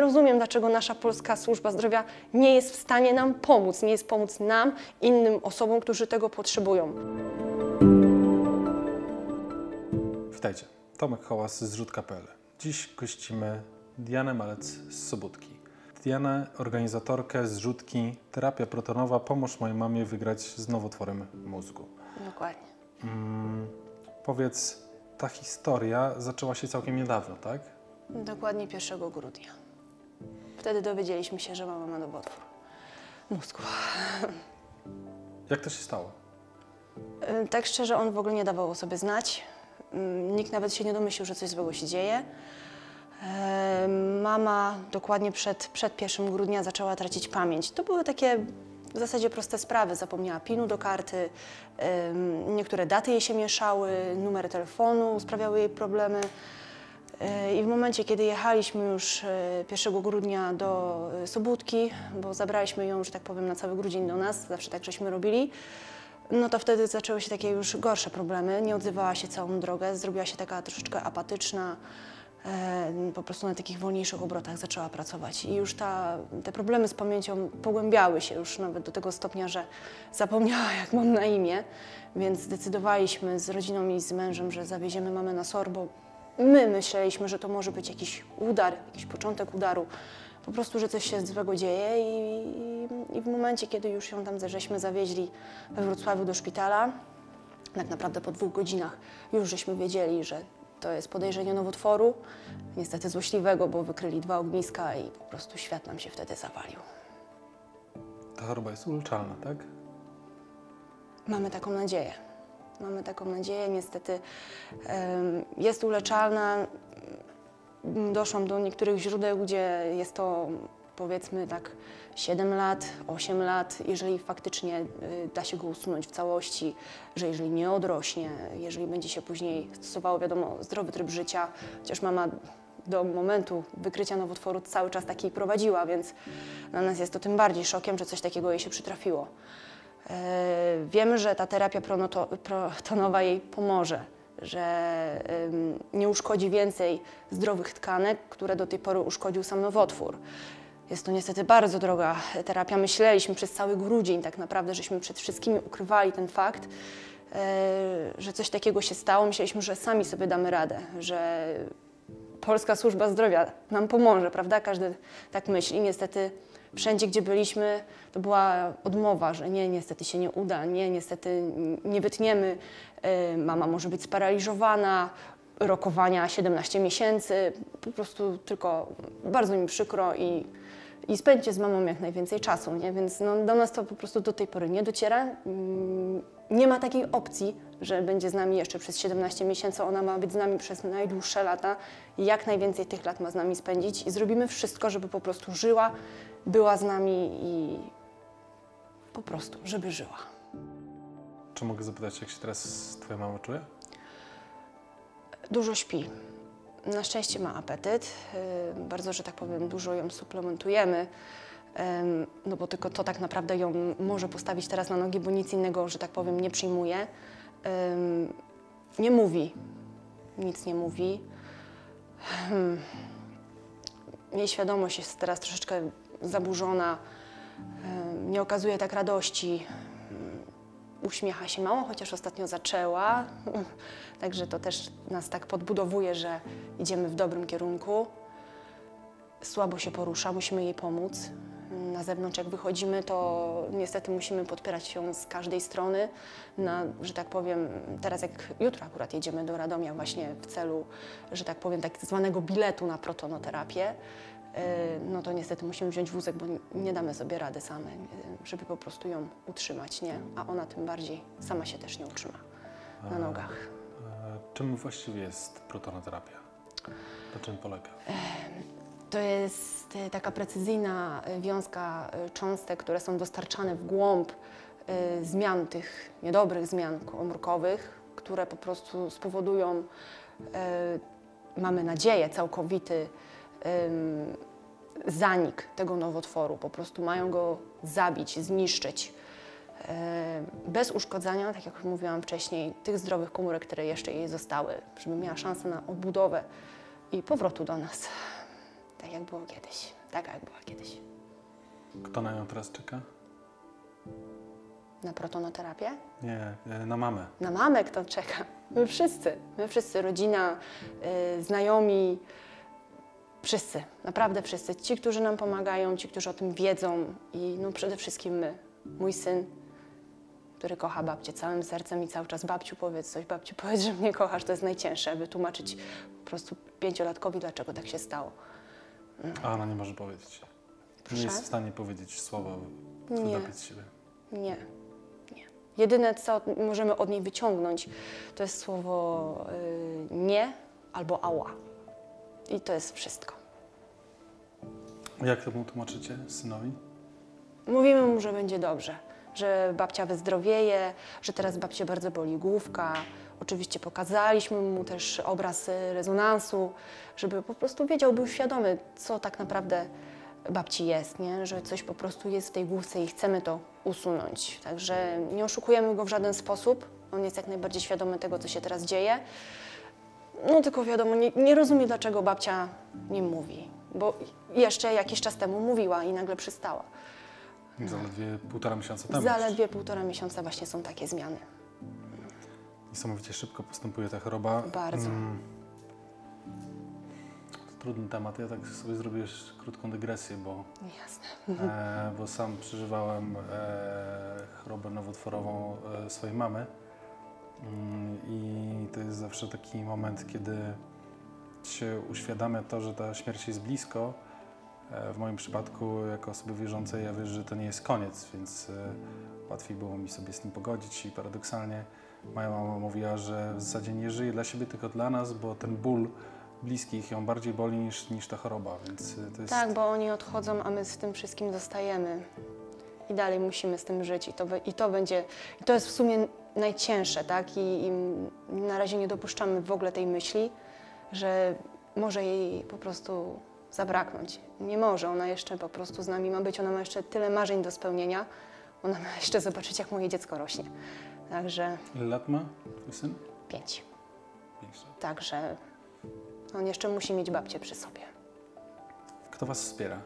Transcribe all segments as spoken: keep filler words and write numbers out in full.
rozumiem, dlaczego nasza polska służba zdrowia nie jest w stanie nam pomóc, nie jest pomóc nam, innym osobom, którzy tego potrzebują. Witajcie, Tomek Hołas z zrzutka kropka pe el. Dziś gościmy Dianę Malec z Sobótki. Dianę, organizatorkę zrzutki Terapia protonowa Pomóż mojej mamie wygrać z nowotworem mózgu. Dokładnie. Hmm, powiedz, ta historia zaczęła się całkiem niedawno, tak? Dokładnie pierwszego grudnia. Wtedy dowiedzieliśmy się, że mama ma nowotwór mózgu. Jak to się stało? Tak szczerze, on w ogóle nie dawał o sobie znać. Nikt nawet się nie domyślił, że coś złego się dzieje. Mama dokładnie przed, przed pierwszego grudnia zaczęła tracić pamięć. To były takie w zasadzie proste sprawy. Zapomniała pinu do karty, niektóre daty jej się mieszały, numery telefonu sprawiały jej problemy. I w momencie, kiedy jechaliśmy już pierwszego grudnia do Sobótki, bo zabraliśmy ją, że tak powiem, na cały grudzień do nas, zawsze tak żeśmy robili, no to wtedy zaczęły się takie już gorsze problemy. Nie odzywała się całą drogę, zrobiła się taka troszeczkę apatyczna, e, po prostu na takich wolniejszych obrotach zaczęła pracować. I już ta, te problemy z pamięcią pogłębiały się już nawet do tego stopnia, że zapomniała, jak mam na imię, więc zdecydowaliśmy z rodziną i z mężem, że zawieziemy mamę na SOR, bo my myśleliśmy, że to może być jakiś udar, jakiś początek udaru, po prostu, że coś się złego dzieje i, i, i w momencie, kiedy już ją tam żeśmy zawieźli we Wrocławiu do szpitala, tak naprawdę po dwóch godzinach już żeśmy wiedzieli, że to jest podejrzenie nowotworu, niestety złośliwego, bo wykryli dwa ogniska i po prostu świat nam się wtedy zawalił. Ta choroba jest uleczalna, tak? Mamy taką nadzieję. Mamy taką nadzieję, niestety um, jest uleczalna. Doszłam do niektórych źródeł, gdzie jest to, powiedzmy tak, siedem lat, osiem lat, jeżeli faktycznie y, da się go usunąć w całości, że jeżeli nie odrośnie, jeżeli będzie się później stosowało, wiadomo, zdrowy tryb życia, chociaż mama do momentu wykrycia nowotworu cały czas taki prowadziła, więc dla nas jest to tym bardziej szokiem, że coś takiego jej się przytrafiło. Y, wiemy, że ta terapia protonowa jej pomoże, że ym, nie uszkodzi więcej zdrowych tkanek, które do tej pory uszkodził sam nowotwór. Jest to niestety bardzo droga terapia. Myśleliśmy przez cały grudzień tak naprawdę, żeśmy przed wszystkimi ukrywali ten fakt, yy, że coś takiego się stało. Myśleliśmy, że sami sobie damy radę, że polska służba zdrowia nam pomoże, prawda? Każdy tak myśli. Niestety wszędzie, gdzie byliśmy, to była odmowa, że nie, niestety się nie uda, nie, niestety nie wytniemy, yy, mama może być sparaliżowana, rokowania siedemnaście miesięcy, po prostu tylko bardzo mi przykro i, i spędźcie z mamą jak najwięcej czasu, nie? Więc no, do nas to po prostu do tej pory nie dociera. Yy, nie ma takiej opcji, że będzie z nami jeszcze przez siedemnaście miesięcy, ona ma być z nami przez najdłuższe lata i jak najwięcej tych lat ma z nami spędzić i zrobimy wszystko, żeby po prostu żyła, była z nami i po prostu, żeby żyła. Czy mogę zapytać, jak się teraz twoja mama czuje? Dużo śpi. Na szczęście ma apetyt. Bardzo, że tak powiem, dużo ją suplementujemy, no bo tylko to tak naprawdę ją może postawić teraz na nogi, bo nic innego, że tak powiem, nie przyjmuje. Nie mówi. Nic nie mówi. Jej świadomość jest teraz troszeczkę zaburzona, nie okazuje tak radości, uśmiecha się mało, chociaż ostatnio zaczęła, także to też nas tak podbudowuje, że idziemy w dobrym kierunku. Słabo się porusza, musimy jej pomóc. Na zewnątrz jak wychodzimy, to niestety musimy podpierać ją z każdej strony. Na, że tak powiem, teraz jak jutro akurat jedziemy do Radomia właśnie w celu, że tak powiem, tak zwanego biletu na protonoterapię, no to niestety musimy wziąć wózek, bo nie damy sobie rady same, żeby po prostu ją utrzymać, nie? A ona tym bardziej sama się też nie utrzyma na nogach. A, a czym właściwie jest protonoterapia? Na czym polega? To jest taka precyzyjna wiązka cząstek, które są dostarczane w głąb zmian, tych niedobrych zmian komórkowych, które po prostu spowodują, mamy nadzieję, całkowity zanik tego nowotworu. Po prostu mają go zabić, zniszczyć. Bez uszkodzenia, tak jak już mówiłam wcześniej, tych zdrowych komórek, które jeszcze jej zostały, żeby miała szansę na odbudowę i powrotu do nas, tak jak było kiedyś. taka jak była kiedyś. Kto na nią teraz czeka? Na protonoterapię? Nie, e, na mamę. Na mamę kto czeka? My wszyscy. My wszyscy, rodzina, yy, znajomi, wszyscy, naprawdę wszyscy. Ci, którzy nam pomagają, ci, którzy o tym wiedzą i no przede wszystkim my. Mój syn, który kocha babcię całym sercem i cały czas babciu powiedz coś, babciu powiedz, że mnie kochasz. To jest najcięższe, aby tłumaczyć po prostu pięciolatkowi, dlaczego tak się stało. A ona nie może powiedzieć. Proszę? Nie jest w stanie powiedzieć słowa Nie. wobec siebie. Nie, nie. Jedyne, co możemy od niej wyciągnąć, to jest słowo y, nie albo ała. I to jest wszystko. Jak to mu tłumaczycie synowi? Mówimy mu, że będzie dobrze, że babcia wyzdrowieje, że teraz babcię bardzo boli główka. Oczywiście pokazaliśmy mu też obraz y, rezonansu, żeby po prostu wiedział, był świadomy, co tak naprawdę babci jest, nie? Że coś po prostu jest w tej główce i chcemy to usunąć. Także nie oszukujemy go w żaden sposób. On jest jak najbardziej świadomy tego, co się teraz dzieje. No tylko wiadomo, nie, nie rozumie, dlaczego babcia nie mówi. Bo jeszcze jakiś czas temu mówiła i nagle przystała. Zaledwie półtora miesiąca temu. Zaledwie półtora miesiąca właśnie są takie zmiany. Niesamowicie szybko postępuje ta choroba. Bardzo. Mm. To trudny temat. Ja tak sobie zrobię jeszcze krótką dygresję, bo, Jasne. e, bo sam przeżywałem e, chorobę nowotworową e, swojej mamy. Mm, I to jest zawsze taki moment, kiedy się uświadamia to, że ta śmierć jest blisko. E, w moim przypadku, jako osoby wierzącej, ja wierzę, że to nie jest koniec, więc e, łatwiej było mi sobie z tym pogodzić i paradoksalnie moja mama mówiła, że w zasadzie nie żyje dla siebie, tylko dla nas, bo ten ból bliskich ją bardziej boli niż, niż ta choroba, więc to jest... Tak, bo oni odchodzą, a my z tym wszystkim zostajemy. I dalej musimy z tym żyć i to, be- i to będzie, i to jest w sumie najcięższe, tak? I, I na razie nie dopuszczamy w ogóle tej myśli, że może jej po prostu zabraknąć. Nie może, ona jeszcze po prostu z nami ma być, ona ma jeszcze tyle marzeń do spełnienia, ona ma jeszcze zobaczyć, jak moje dziecko rośnie. Także Ile lat ma twój syn? pięć. Pięć lat. Także on jeszcze musi mieć babcię przy sobie. Kto was wspiera?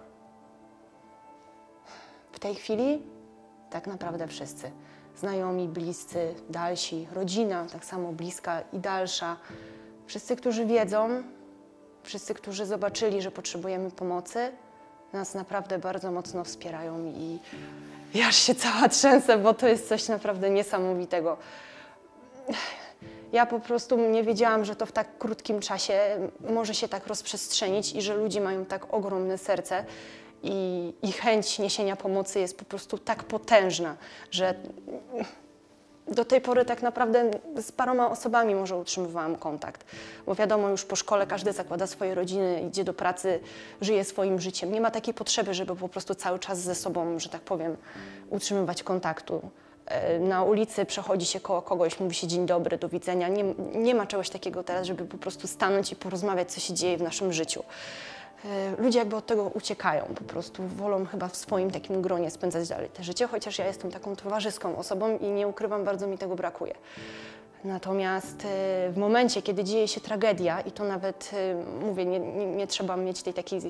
W tej chwili tak naprawdę wszyscy. Znajomi, bliscy, dalsi, rodzina tak samo bliska i dalsza. Wszyscy, którzy wiedzą, wszyscy, którzy zobaczyli, że potrzebujemy pomocy, nas naprawdę bardzo mocno wspierają i ja aż się cała trzęsę, bo to jest coś naprawdę niesamowitego. Ja po prostu nie wiedziałam, że to w tak krótkim czasie może się tak rozprzestrzenić i że ludzie mają tak ogromne serce i, i chęć niesienia pomocy jest po prostu tak potężna, że do tej pory tak naprawdę z paroma osobami może utrzymywałam kontakt, bo wiadomo, już po szkole każdy zakłada swoje rodziny, idzie do pracy, żyje swoim życiem. Nie ma takiej potrzeby, żeby po prostu cały czas ze sobą, że tak powiem, utrzymywać kontaktu. Na ulicy przechodzi się koło kogoś, mówi się dzień dobry, do widzenia. Nie, nie ma czegoś takiego teraz, żeby po prostu stanąć i porozmawiać, co się dzieje w naszym życiu. Ludzie jakby od tego uciekają, po prostu wolą chyba w swoim takim gronie spędzać dalej te życie, chociaż ja jestem taką towarzyską osobą i nie ukrywam, bardzo mi tego brakuje. Natomiast w momencie, kiedy dzieje się tragedia i to nawet, mówię, nie, nie, nie trzeba mieć tej takiej,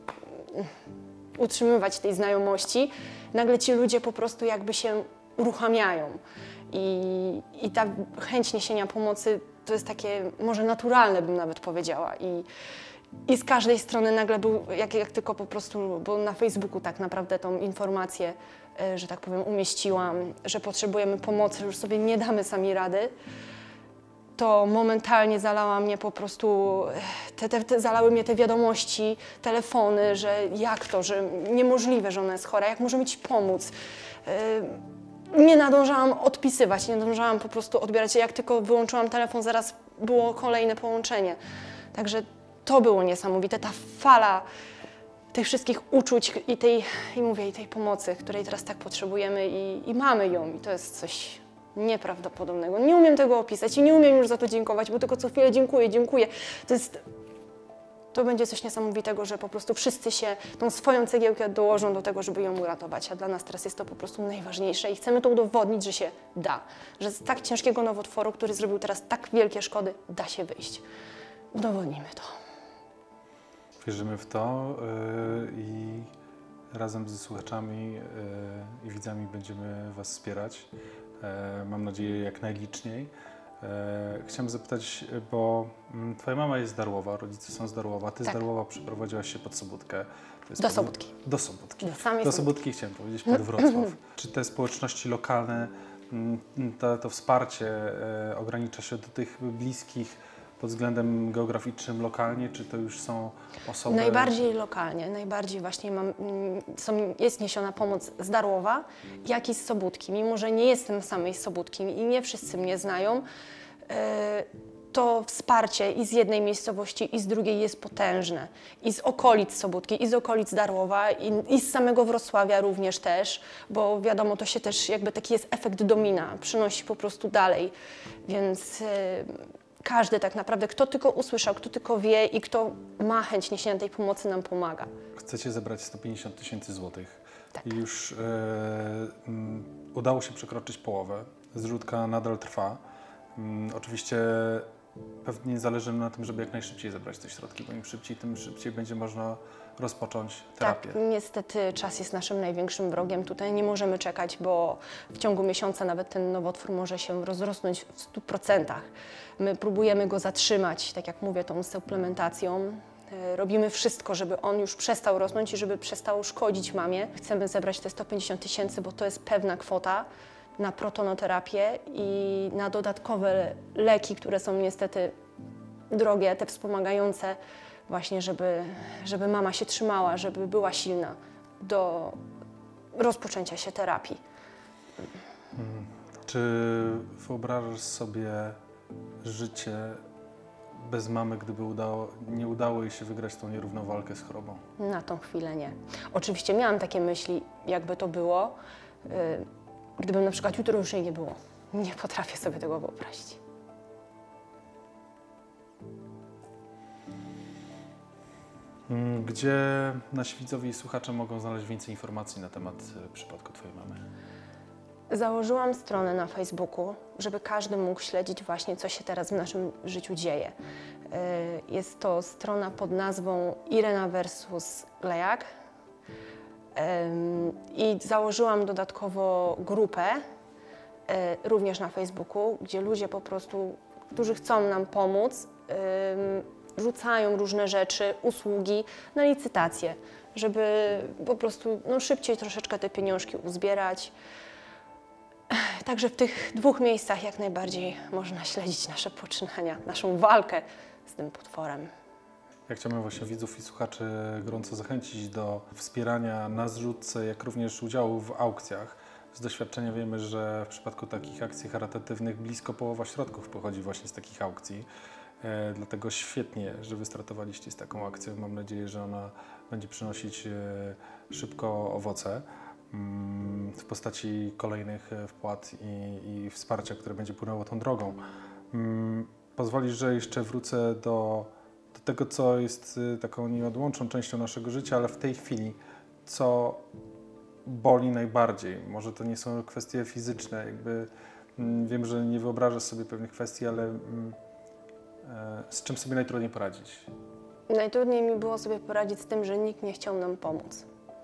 utrzymywać tej znajomości, nagle ci ludzie po prostu jakby się uruchamiają i, i ta chęć niesienia pomocy to jest takie może naturalne, bym nawet powiedziała. I, I z każdej strony nagle był, jak, jak tylko po prostu, bo na Facebooku tak naprawdę tą informację, że tak powiem, umieściłam, że potrzebujemy pomocy, że już sobie nie damy sami rady, to momentalnie zalała mnie po prostu, te, te, te, zalały mnie te wiadomości, telefony, że jak to, że niemożliwe, że ona jest chora, jak możemy ci pomóc. Nie nadążałam odpisywać, nie nadążałam po prostu odbierać. Jak tylko wyłączyłam telefon, zaraz było kolejne połączenie. Także to było niesamowite, ta fala tych wszystkich uczuć i tej, i mówię, i tej pomocy, której teraz tak potrzebujemy i, i mamy ją. I to jest coś nieprawdopodobnego. Nie umiem tego opisać i nie umiem już za to dziękować, bo tylko co chwilę dziękuję, dziękuję. To jest, to będzie coś niesamowitego, że po prostu wszyscy się tą swoją cegiełkę dołożą do tego, żeby ją uratować, a dla nas teraz jest to po prostu najważniejsze i chcemy to udowodnić, że się da, że z tak ciężkiego nowotworu, który zrobił teraz tak wielkie szkody, da się wyjść. Udowodnimy to. Wierzymy w to yy, i razem ze słuchaczami yy, i widzami będziemy Was wspierać. Yy, mam nadzieję jak najliczniej. E, chciałem zapytać, bo mm, Twoja mama jest z Darłowa, rodzice są z Darłowa, Ty Tak. z Darłowa przeprowadziłaś się pod Sobótkę. To jest Do pod- Sobótki. Do Sobótki. Do samej Do Sobótki. Sobótki chciałem powiedzieć, pod Wrocław. Czy te społeczności lokalne, mm, to, to wsparcie e, ogranicza się do tych bliskich pod względem geograficznym lokalnie, czy to już są osoby... Najbardziej lokalnie, najbardziej właśnie mam, mm, są, jest niesiona pomoc z Darłowa, jak i z Sobótki. Mimo że nie jestem z samej Sobótki i nie wszyscy mnie znają, e, to wsparcie i z jednej miejscowości, i z drugiej jest potężne. I z okolic Sobótki, i z okolic Darłowa, i, i z samego Wrocławia również też, bo wiadomo, to się też jakby taki jest efekt domina, przynosi po prostu dalej. Więc e, każdy tak naprawdę, kto tylko usłyszał, kto tylko wie i kto ma chęć niesienia tej pomocy, nam pomaga. Chcecie zebrać sto pięćdziesiąt tysięcy złotych Tak. i już e, mm, udało się przekroczyć połowę. Zrzutka nadal trwa. Mm, oczywiście pewnie zależy na tym, żeby jak najszybciej zebrać te środki, bo im szybciej, tym szybciej będzie można rozpocząć terapię. Tak, niestety czas jest naszym największym wrogiem. Tutaj nie możemy czekać, bo w ciągu miesiąca nawet ten nowotwór może się rozrosnąć w stu procentach. My próbujemy go zatrzymać, tak jak mówię, tą suplementacją. E, Robimy wszystko, żeby on już przestał rosnąć i żeby przestał szkodzić mamie. Chcemy zebrać te sto pięćdziesiąt tysięcy, bo to jest pewna kwota na protonoterapię i na dodatkowe leki, które są niestety drogie, te wspomagające, właśnie żeby, żeby mama się trzymała, żeby była silna do rozpoczęcia się terapii. Mm. Czy wyobrażasz sobie życie bez mamy, gdyby udało, nie udało jej się wygrać tą nierówną walkę z chorobą? Na tą chwilę nie. Oczywiście miałam takie myśli, jakby to było, yy, gdybym na przykład jutro już jej nie było. Nie potrafię sobie tego wyobrazić. Mm, Gdzie nasi widzowie i słuchacze mogą znaleźć więcej informacji na temat e, przypadku Twojej mamy? Założyłam stronę na Facebooku, żeby każdy mógł śledzić właśnie, co się teraz w naszym życiu dzieje. Yy, Jest to strona pod nazwą Irena versus Glejak. Yy, I założyłam dodatkowo grupę, yy, również na Facebooku, gdzie ludzie po prostu, którzy chcą nam pomóc, yy, rzucają różne rzeczy, usługi na licytację, żeby po prostu no, szybciej troszeczkę te pieniążki uzbierać. Także w tych dwóch miejscach jak najbardziej można śledzić nasze poczynania, naszą walkę z tym potworem. Ja chciałbym właśnie widzów i słuchaczy gorąco zachęcić do wspierania na zrzutce, jak również udziału w aukcjach. Z doświadczenia wiemy, że w przypadku takich akcji charytatywnych blisko połowa środków pochodzi właśnie z takich aukcji. E, dlatego świetnie, że wystartowaliście z taką akcją. Mam nadzieję, że ona będzie przynosić e, szybko owoce mm, w postaci kolejnych e, wpłat i, i wsparcia, które będzie płynęło tą drogą. Mm, pozwolisz, że jeszcze wrócę do, do tego, co jest e, taką nieodłączną częścią naszego życia, ale w tej chwili, co boli najbardziej? Może to nie są kwestie fizyczne, jakby mm, wiem, że nie wyobrażasz sobie pewnych kwestii, ale mm, z czym sobie najtrudniej poradzić? Najtrudniej mi było sobie poradzić z tym, że nikt nie chciał nam pomóc.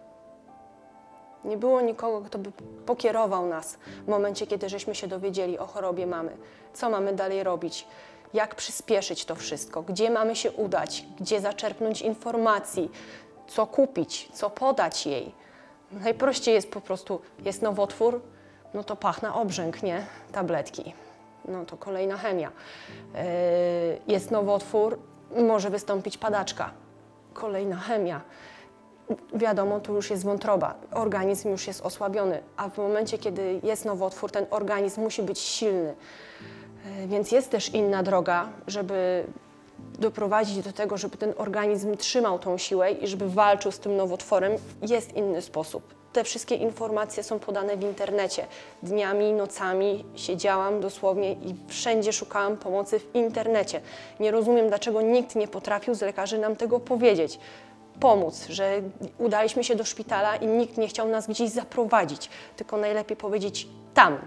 Nie było nikogo, kto by pokierował nas w momencie, kiedy żeśmy się dowiedzieli o chorobie mamy. Co mamy dalej robić? Jak przyspieszyć to wszystko? Gdzie mamy się udać? Gdzie zaczerpnąć informacji? Co kupić? Co podać jej? Najprościej jest po prostu, jest nowotwór, no to pach na obrzęk, nie? Tabletki. No to kolejna chemia. Yy, jest nowotwór, może wystąpić padaczka. Kolejna chemia. Wiadomo, tu już jest wątroba, organizm już jest osłabiony, a w momencie, kiedy jest nowotwór, ten organizm musi być silny. Yy, więc jest też inna droga, żeby doprowadzić do tego, żeby ten organizm trzymał tą siłę i żeby walczył z tym nowotworem. Jest inny sposób. Te wszystkie informacje są podane w internecie. Dniami, nocami siedziałam dosłownie i wszędzie szukałam pomocy w internecie. Nie rozumiem, dlaczego nikt nie potrafił z lekarzy nam tego powiedzieć. Pomóc, że udaliśmy się do szpitala i nikt nie chciał nas gdzieś zaprowadzić, tylko najlepiej powiedzieć tam,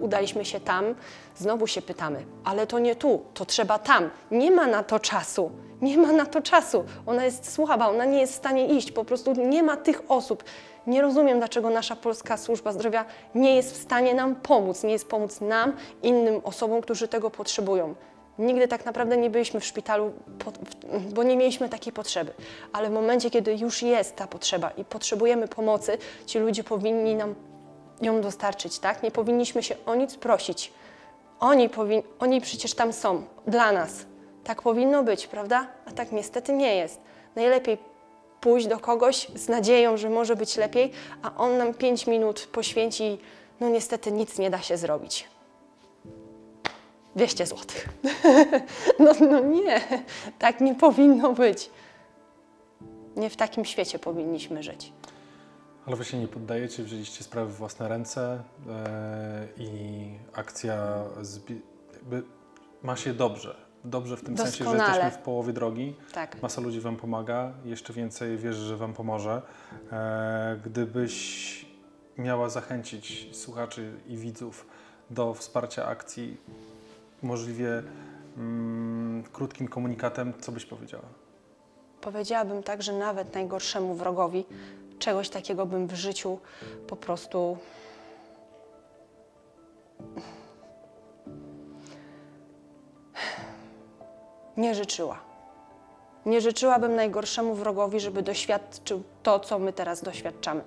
udaliśmy się tam, znowu się pytamy, ale to nie tu, to trzeba tam. Nie ma na to czasu, nie ma na to czasu. Ona jest słaba, ona nie jest w stanie iść, po prostu nie ma tych osób. Nie rozumiem, dlaczego nasza polska służba zdrowia nie jest w stanie nam pomóc, nie jest pomóc nam, innym osobom, którzy tego potrzebują. Nigdy tak naprawdę nie byliśmy w szpitalu, bo nie mieliśmy takiej potrzeby. Ale w momencie, kiedy już jest ta potrzeba i potrzebujemy pomocy, ci ludzie powinni nam ją dostarczyć, tak? Nie powinniśmy się o nic prosić. Oni, powin... Oni przecież tam są, dla nas. Tak powinno być, prawda? A tak niestety nie jest. Najlepiej pójść do kogoś z nadzieją, że może być lepiej, a on nam pięć minut poświęci, no niestety nic nie da się zrobić. dwieście złotych. No, no nie, tak nie powinno być. Nie w takim świecie powinniśmy żyć. Ale wy się nie poddajecie, wzięliście sprawy w własne ręce yy, i akcja zbi- jakby ma się dobrze. Dobrze w tym sensie, że Doskonale. jesteśmy w połowie drogi. Tak. Masa ludzi wam pomaga, jeszcze więcej wierzę, że wam pomoże. E, gdybyś miała zachęcić słuchaczy i widzów do wsparcia akcji możliwie mm, krótkim komunikatem, co byś powiedziała? Powiedziałabym tak, że nawet najgorszemu wrogowi czegoś takiego bym w życiu po prostu nie życzyła. Nie życzyłabym najgorszemu wrogowi, żeby doświadczył to, co my teraz doświadczamy.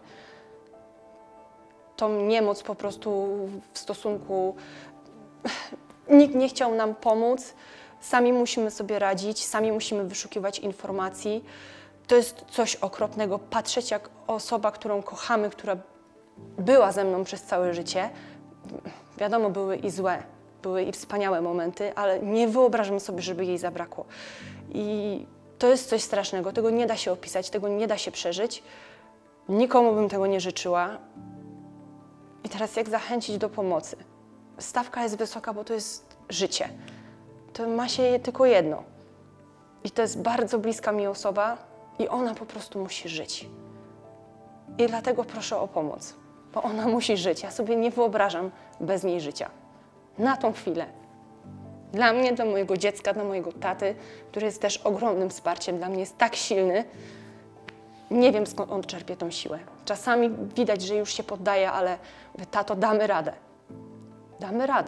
Tą niemoc po prostu w stosunku... Nikt nie chciał nam pomóc, sami musimy sobie radzić, sami musimy wyszukiwać informacji. To jest coś okropnego. Patrzeć, jak osoba, którą kochamy, która była ze mną przez całe życie, wiadomo, były i złe, były i wspaniałe momenty, ale nie wyobrażam sobie, żeby jej zabrakło. I to jest coś strasznego, tego nie da się opisać, tego nie da się przeżyć. Nikomu bym tego nie życzyła. I teraz jak zachęcić do pomocy? Stawka jest wysoka, bo to jest życie. To ma się je tylko jedno. I to jest bardzo bliska mi osoba i ona po prostu musi żyć. I dlatego proszę o pomoc, bo ona musi żyć. Ja sobie nie wyobrażam bez niej życia. Na tą chwilę. Dla mnie, dla mojego dziecka, dla mojego taty, który jest też ogromnym wsparciem, dla mnie jest tak silny. Nie wiem, skąd on czerpie tą siłę. Czasami widać, że już się poddaje, ale mówię, tato, damy radę. Damy radę.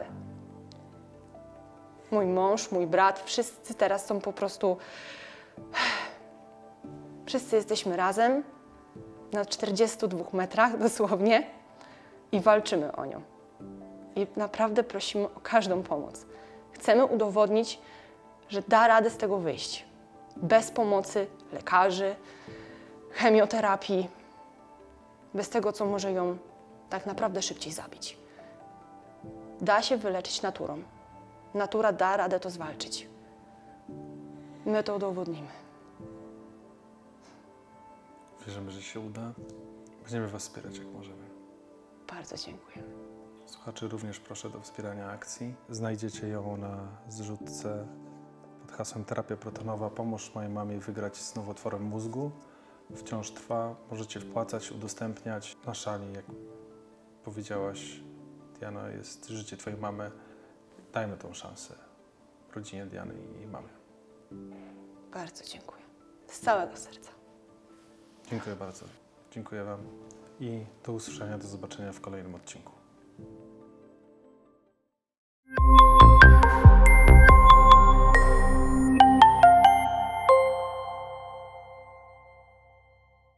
Mój mąż, mój brat, wszyscy teraz są po prostu... Wszyscy jesteśmy razem na czterdziestu dwóch metrach dosłownie i walczymy o nią. I naprawdę prosimy o każdą pomoc. Chcemy udowodnić, że da radę z tego wyjść. Bez pomocy lekarzy, chemioterapii, bez tego, co może ją tak naprawdę szybciej zabić. Da się wyleczyć naturą. Natura da radę to zwalczyć. My to udowodnimy. Wierzymy, że się uda. Będziemy was wspierać, jak możemy. Bardzo dziękuję. Słuchaczy również proszę do wspierania akcji. Znajdziecie ją na zrzutce pod hasłem Terapia protonowa. Pomóż mojej mamie wygrać z nowotworem mózgu. Wciąż trwa. Możecie wpłacać, udostępniać. Na szali, jak powiedziałaś, Diano, jest życie twojej mamy. Dajmy tą szansę rodzinie Diany i jej mamy. Bardzo dziękuję. Z całego serca. Dziękuję bardzo. Dziękuję wam i do usłyszenia, do zobaczenia w kolejnym odcinku.